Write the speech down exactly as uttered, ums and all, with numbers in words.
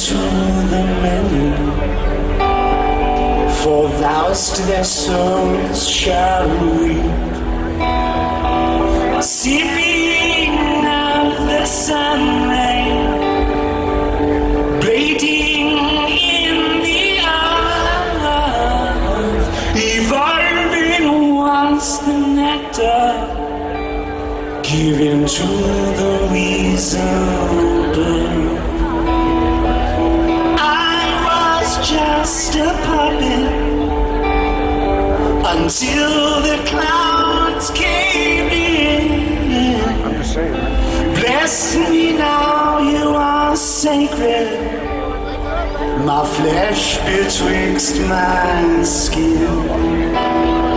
to the many, for thou'st their souls shall reap. Sipping of the sun rain, bleeding in the earth, evolving once the nectar given to the weasel bird. I was just a puppet until the clouds came in. I'm just saying. Bless me now, you are sacred, my flesh betwixt my skin.